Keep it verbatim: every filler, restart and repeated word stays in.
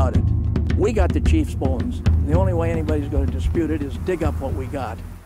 about it. We got the chief's bones. The only way anybody's going to dispute it is dig up what we got.